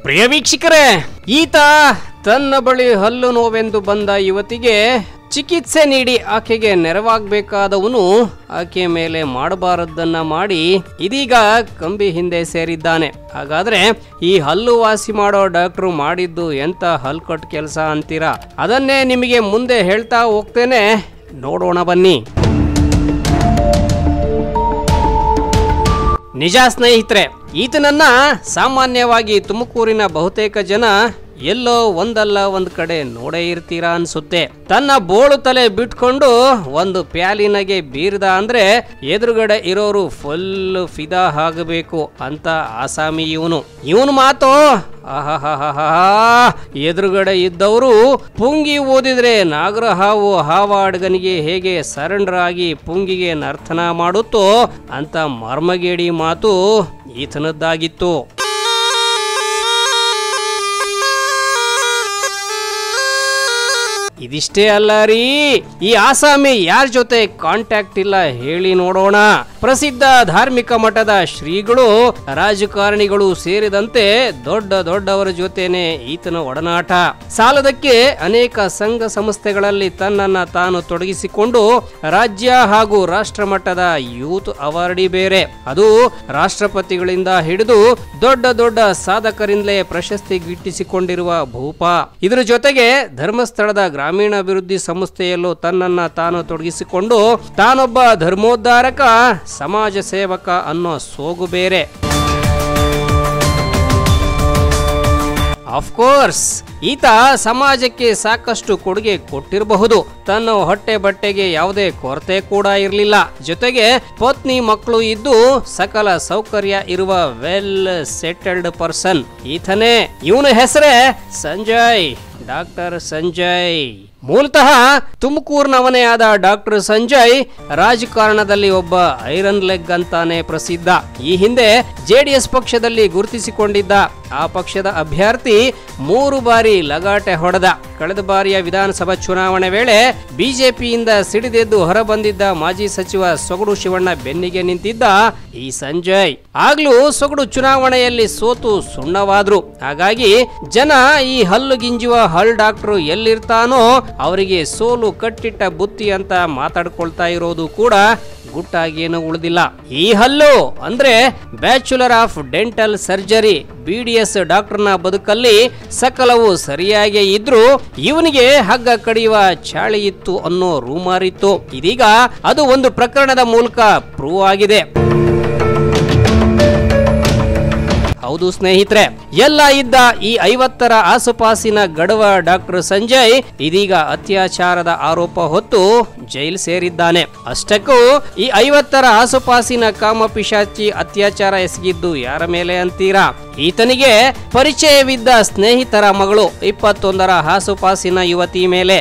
ಪ್ರಿಯ ವೀಕ್ಷಕರೇ, ಈತ ತನ್ನ ಬಳಿ ಹಲ್ಲು ನೋವೆಂದು ಬಂದ ಯುವತಿಗೆ ಚಿಕಿತ್ಸೆ ನೀಡಿ ಆಕೆಗೆ ನೆರವಾಗಬೇಕಾದವನು ಆಕೆ ಮೇಲೆ ಮಾಡಬಾರದನ್ನ ಮಾಡಿ ಇದೀಗ ಕಂಬಿ ಹಿಂದೆ ಸೇರಿದ್ದಾನೆ. ಹಾಗಾದ್ರೆ ಈ ಹಲ್ಲು ವಾಸಿ ಮಾಡೋ ಡಾಕ್ಟ್ರು ಮಾಡಿದ್ದು ಎಂತ ಹಲ್ಕಟ್ ಕೆಲಸ ಅಂತೀರಾ? ಅದನ್ನೇ ನಿಮಗೆ ಮುಂದೆ ಹೇಳ್ತಾ ಹೋಗ್ತೇನೆ, ನೋಡೋಣ ಬನ್ನಿ. ನಿಜ ಸ್ನೇಹಿತರೆ, ಈತನನ್ನ ಸಾಮಾನ್ಯವಾಗಿ ತುಮಕೂರಿನ ಬಹುತೇಕ ಜನ ಎಲ್ಲೋ ಒಂದಲ್ಲ ಒಂದ್ ಕಡೆ ನೋಡೇ ಇರ್ತೀರಾ ಅನ್ಸುತ್ತೆ. ತನ್ನ ಬೋಳು ತಲೆ ಬಿಟ್ಕೊಂಡು ಒಂದು ಪ್ಯಾಲಿನಗೆ ಬೀರ್ದ ಅಂದ್ರೆ ಎದುರುಗಡೆ ಇರೋರು ಫುಲ್ ಫಿದಾ ಆಗಬೇಕು ಅಂತ ಆಸಾಮಿ ಇವನು ಮಾತು ಆಹಾಹಾಹಾ, ಎದುರುಗಡೆ ಇದ್ದವರು ಪುಂಗಿ ಓದಿದ್ರೆ ನಾಗರಹಾವು ಹಾವಾಡ್ಗನಿಗೆ ಹೇಗೆ ಸರೆಂಡರ್ ಆಗಿ ಪುಂಗಿಗೆ ನರ್ತನ ಮಾಡುತ್ತೋ ಅಂತ ಮರ್ಮಗೇಡಿ ಮಾತು ಈತನದ್ದಾಗಿತ್ತು. ಇದಿಷ್ಟೇ ಅಲ್ಲ ರೀ, ಈ ಆಸಾಮಿ ಯಾರ ಜೊತೆ ಕಾಂಟ್ಯಾಕ್ಟ್ ಇಲ್ಲ ಹೇಳಿ ನೋಡೋಣ. ಪ್ರಸಿದ್ಧ ಧಾರ್ಮಿಕ ಮಠದ ಶ್ರೀಗಳು, ರಾಜಕಾರಣಿಗಳು ಸೇರಿದಂತೆ ದೊಡ್ಡವರ ಜೊತೆನೆ ಈತನ ಒಡನಾಟ. ಸಾಲದಕ್ಕೆ ಅನೇಕ ಸಂಘ ಸಂಸ್ಥೆಗಳಲ್ಲಿ ತನ್ನನ್ನ ತಾನು ತೊಡಗಿಸಿಕೊಂಡು ರಾಜ್ಯ ಹಾಗೂ ರಾಷ್ಟ್ರ ಮಟ್ಟದ ಯೂತ್ ಅವಾರ್ಡಿ ಬೇರೆ, ಅದು ರಾಷ್ಟ್ರಪತಿಗಳಿಂದ ಹಿಡಿದು ದೊಡ್ಡ ಸಾಧಕರಿಂದಲೇ ಪ್ರಶಸ್ತಿ ಗಿಟ್ಟಿಸಿಕೊಂಡಿರುವ ಭೂಪ. ಇದರ ಜೊತೆಗೆ ಧರ್ಮಸ್ಥಳದ ಗ್ರಾಮೀಣಾಭಿವೃದ್ಧಿ ಸಂಸ್ಥೆಯಲ್ಲೂ ತನ್ನನ್ನ ತಾನು ತೊಡಗಿಸಿಕೊಂಡು ತಾನೊಬ್ಬ ಧರ್ಮೋದ್ಧಾರಕ, ಸಮಾಜ ಸೇವಕ ಅನ್ನೋ ಸೋಗು ಬೇರೆ. ಆಫ್ಕೋರ್ಸ್ ಈತ ಸಮಾಜಕ್ಕೆ ಸಾಕಷ್ಟು ಕೊಡುಗೆ ಕೊಟ್ಟಿರಬಹುದು. ತನ್ನ ಹೊಟ್ಟೆ ಬಟ್ಟೆಗೆ ಯಾವುದೇ ಕೊರತೆ ಕೂಡ ಇರಲಿಲ್ಲ. ಜೊತೆಗೆ ಪತ್ನಿ ಮಕ್ಕಳು ಇದ್ದು ಸಕಲ ಸೌಕರ್ಯ ಇರುವ ವೆಲ್ ಸೆಟಲ್ಡ್ ಪರ್ಸನ್ ಈತನೇ. ಇವನ ಹೆಸರೇ ಸಂಜಯ್, ಡಾಕ್ಟರ್ ಸಂಜಯ್. ಮೂಲತಃ ತುಮಕೂರಿನವನೇ ಆದ ಡಾಕ್ಟರ್ ಸಂಜಯ್ ರಾಜಕಾರಣದಲ್ಲಿ ಒಬ್ಬ ಐರನ್ ಲೆಗ್ ಅಂತಾನೆ ಪ್ರಸಿದ್ಧ. ಈ ಹಿಂದೆ ಜೆಡಿಎಸ್ ಪಕ್ಷದಲ್ಲಿ ಗುರುತಿಸಿಕೊಂಡಿದ್ದ. ಆ ಪಕ್ಷದ ಅಭ್ಯರ್ಥಿ 3 ಬಾರಿ ಲಗಾಟೆ ಹೊಡೆದ. ಕಳೆದ ಬಾರಿಯ ವಿಧಾನಸಭಾ ಚುನಾವಣೆ ವೇಳೆ ಬಿಜೆಪಿಯಿಂದ ಸಿಡಿದೆದ್ದು ಹೊರಬಂದಿದ್ದ ಮಾಜಿ ಸಚಿವ ಸೊಗಡು ಶಿವಣ್ಣ ಬೆನ್ನಿಗೆ ನಿಂತಿದ್ದ ಈ ಸಂಜಯ್. ಆಗ್ಲೂ ಸೊಗಡು ಚುನಾವಣೆಯಲ್ಲಿ ಸೋತು ಸುಣ್ಣವಾದ್ರು. ಹಾಗಾಗಿ ಜನ ಈ ಹಲ್ಲು ಗಿಂಜುವ ಹಲ್ ಡಾಕ್ಟ್ರು ಎಲ್ಲಿರ್ತಾನೋ ಅವರಿಗೆ ಸೋಲು ಕಟ್ಟಿಟ್ಟ ಬುತ್ತಿ ಅಂತ ಮಾತಾಡ್ಕೊಳ್ತಾ ಇರೋದು ಕೂಡ ಗುಟ್ಟಾಗೇನು ಉಳಿದಿಲ್ಲ. ಈ ಹಲ್ಲು ಅಂದ್ರೆ bachelor of dental surgery, BDS ಡಾಕ್ಟರ್ನ ಬದುಕಲ್ಲಿ ಸಕಲವು ಸರಿಯಾಗಿ ಇದ್ರು ಇವನಿಗೆ ಹಗ್ಗ ಕಡಿಯುವ ಚಾಳಿ ಇತ್ತು ಅನ್ನೋ ರೂಮಾರಿತ್ತು. ಇದೀಗ ಅದು ಒಂದು ಪ್ರಕರಣದ ಮೂಲಕ ಪ್ರೂವ್ ಆಗಿದೆ. ಹೌದು ಸ್ನೇಹಿತರೆ, ಎಲ್ಲ ಇದ್ದ ಈ 50ರ ಆಸುಪಾಸಿನ ಗಡವ ಡಾಕ್ಟರ್ ಸಂಜಯ್ ಇದೀಗ ಅತ್ಯಾಚಾರದ ಆರೋಪ ಹೊತ್ತು ಜೈಲು ಸೇರಿದ್ದಾನೆ. ಅಷ್ಟಕ್ಕೂ ಈ 50ರ ಆಸುಪಾಸಿನ ಕಾಮಪಿಶಾಚಿ ಅತ್ಯಾಚಾರ ಎಸಗಿದ್ದು ಯಾರ ಮೇಲೆ ಅಂತೀರಾ? ಈತನಿಗೆ ಪರಿಚಯವಿದ್ದ ಸ್ನೇಹಿತರ ಮಗಳು 21ರ ಆಸುಪಾಸಿನ ಯುವತಿ ಮೇಲೆ.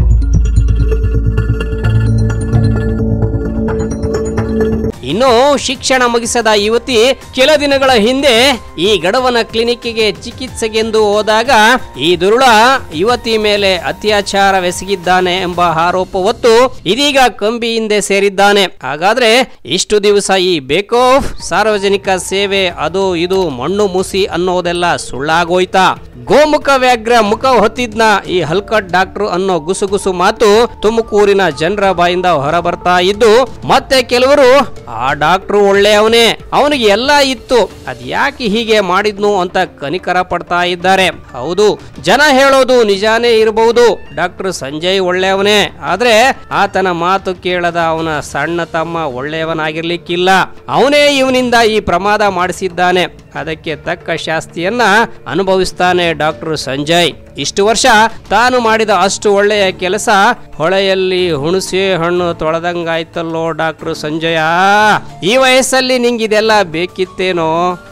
ಇನ್ನು ಶಿಕ್ಷಣ ಮುಗಿಸದ ಯುವತಿ ಕೆಲ ದಿನಗಳ ಹಿಂದೆ ಈ ಗಡವನ ಕ್ಲಿನಿಕ್ಗೆ ಚಿಕಿತ್ಸೆಗೆಂದು ಹೋದಾಗ ಈ ದುರುಳ ಯುವತಿ ಮೇಲೆ ಅತ್ಯಾಚಾರವೆಸಗಿದ್ದಾನೆ ಎಂಬ ಆರೋಪ ಹೊತ್ತು ಇದೀಗ ಕಂಬಿ ಹಿಂದೆ ಸೇರಿದ್ದಾನೆ. ಹಾಗಾದ್ರೆ ಇಷ್ಟು ದಿವಸ ಈ ಬೇಕೋಫ್ ಸಾರ್ವಜನಿಕ ಸೇವೆ ಅದು ಇದು ಮಣ್ಣು ಮುಸಿ ಅನ್ನೋದೆಲ್ಲ ಸುಳ್ಳಾಗೋಯ್ತಾ? ಗೋಮುಖ ವ್ಯಾಘ್ರ ಮುಖ ಹೊತ್ತಿದ್ನ ಈ ಹಲ್ಕಟ್ ಡಾಕ್ಟರ್ ಅನ್ನೋ ಗುಸುಗುಸು ಮಾತು ತುಮಕೂರಿನ ಜನರ ಬಾಯಿಂದ ಹೊರ ಬರ್ತಾ ಇದ್ದು, ಮತ್ತೆ ಕೆಲವರು ಆ ಡಾಕ್ಟ್ರು ಒಳ್ಳೆಯವನೇ, ಅವನಿಗೆ ಎಲ್ಲ ಇತ್ತು, ಅದ್ ಯಾಕೆ ಹೀಗೆ ಮಾಡಿದ್ನು ಅಂತ ಕನಿಕರ ಪಡ್ತಾ ಇದ್ದಾರೆ. ಹೌದು, ಜನ ಹೇಳೋದು ನಿಜಾನೇ ಇರಬಹುದು. ಡಾಕ್ಟರ್ ಸಂಜಯ್ ಒಳ್ಳೆಯವನೇ, ಆದ್ರೆ ಆತನ ಮಾತು ಕೇಳದ ಅವನ ಸಣ್ಣ ತಮ್ಮ ಒಳ್ಳೆಯವನಾಗಿರ್ಲಿಕ್ಕಿಲ್ಲ. ಅವನೇ ಇವನಿಂದ ಈ ಪ್ರಮಾದ ಮಾಡಿಸಿದ್ದಾನೆ. ಅದಕ್ಕೆ ತಕ್ಕ ಶಾಸ್ತಿಯನ್ನ ಅನುಭವಿಸ್ತಾನೆ ಡಾಕ್ಟರ್ ಸಂಜಯ್. ಇಷ್ಟು ವರ್ಷ ತಾನು ಮಾಡಿದ ಅಷ್ಟು ಒಳ್ಳೆಯ ಕೆಲಸ ಹೊಳೆಯಲ್ಲಿ ಹುಣಸೆ ಹಣ್ಣು ತೊಳೆದಂಗಾಯ್ತಲ್ಲೋ ಡಾಕ್ಟರ್ ಸಂಜಯ. ಈ ವಯಸ್ಸಲ್ಲಿ ನಿಂಗಿದೆಲ್ಲ ಬೇಕಿತ್ತೇನೋ?